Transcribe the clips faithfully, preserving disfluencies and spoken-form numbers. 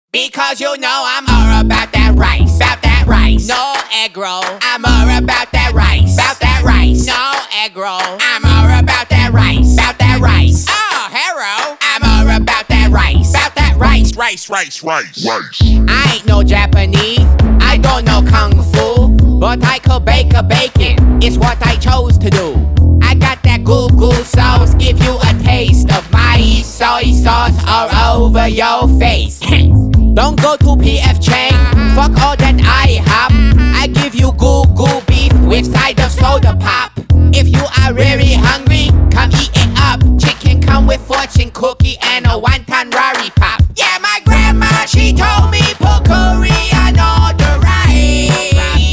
Because you know I'm all about that rice, about that rice. No egg roll, I'm all about that rice, about that rice. No egg roll, I'm all about that rice, about that rice. Oh, hero, I'm all about that rice, about that rice, rice, rice, rice, rice. I ain't no Japanese, I don't know kung fu, but I could bake a bacon, it's what I chose to do. I got that goo goo sauce, give you a taste of my soy sauce all over your face. Don't go to P F Chang, fuck all that I have. I give you goo goo beef with side of soda pop. If you are really hungry, come eat it up. Chicken come with fortune cookie and a wonton rari pop. Yeah, my grandma, she told me put curry on all the rice.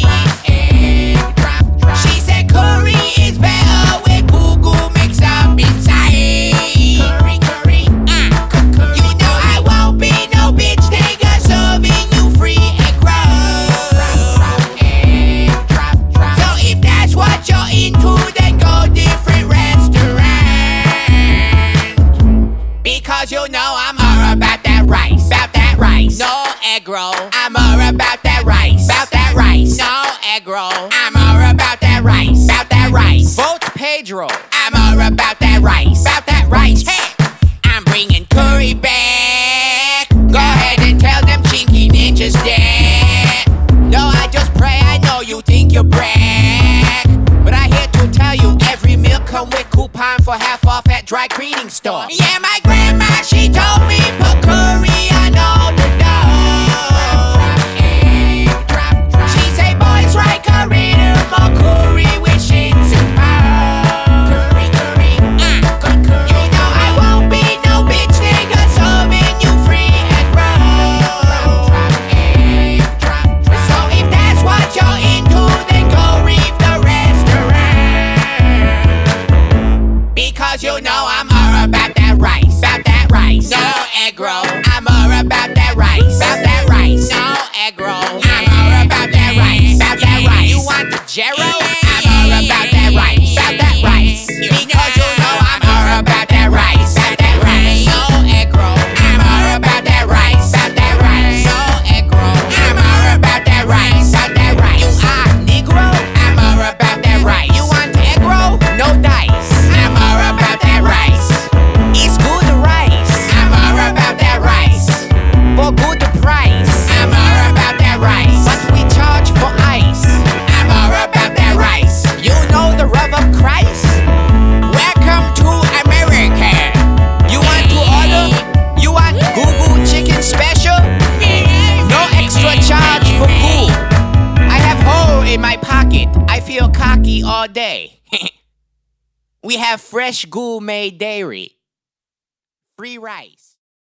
She said curry is better with goo goo mixed up inside. Curry, curry, uh, curry. You know I won't be no bitch nigga serving you free egg roll. So if that's what you're into, then go different restaurant. Because you know I'm all about that rice, about that rice. No egg roll, I'm all about that rice, about that rice. No egg roll, I'm all about that rice, about that rice. Vote Pedro, I'm all about that rice, about that rice. Hey, I'm bringing curry back. Go ahead and tell them chinky ninjas that. No, I just pray, I know you think you're brag, but I here to tell you every meal come with coupon for half off at dry cleaning store. Yeah, my grandma, she told me put curry on all the dough. She say boys right curry, more curry with shit to curry, curry, uh, curry. You know I won't be no bitch nigga serving you free egg roll. So if that's what you're into, then go reap the restaurant. Because you know I'm all about that rice, about that rice. No egg roll, I'm all about that rice, about that rice. No egg roll, I'm all about that rice, about that rice. You want the Jero? I'm all about that rice, about that rice. Because you know I'm all about that rice, about that rice. No egg roll, I'm all about that rice, about that rice. No egg roll, I'm all about that rice, about that rice. You are Negro? I'm all about that rice. You want egg roll? No dice. I'm all about that rice. It's good rice. I'm all about that rice. For good price. I'm all about that rice. But we charge for ice. I'm all about that rice. You know the love of Christ? Welcome to America. You want to order? You want goo goo chicken special? No extra charge for goo. I have hole in my pocket. I feel cocky all day. We have fresh goo made dairy. Free rice.